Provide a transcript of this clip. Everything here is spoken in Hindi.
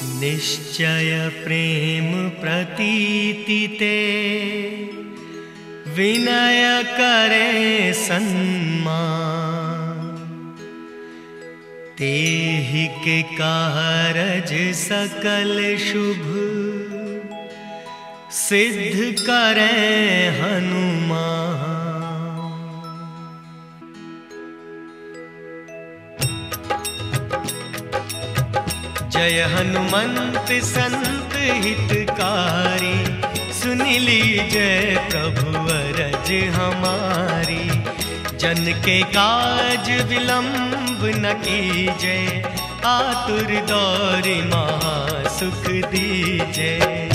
निश्चय प्रेम प्रतीति ते विनय करे सन्मान। तेहि के कारज सकल शुभ सिद्ध करे हनुमान। जय हनुमंत संत हितकारी, सुन लीजय प्रभु अरज हमारी। जन के काज विलंब न कीजय, आतुर दौरि महासुख दीजय।